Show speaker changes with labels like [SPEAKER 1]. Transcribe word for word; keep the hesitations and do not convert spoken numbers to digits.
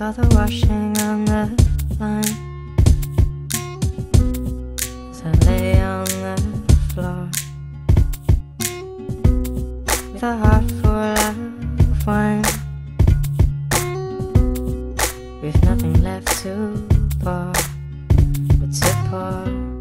[SPEAKER 1] saw the washing on the line as I lay on the floor with a heart full of wine, with nothing left to pour but to pour.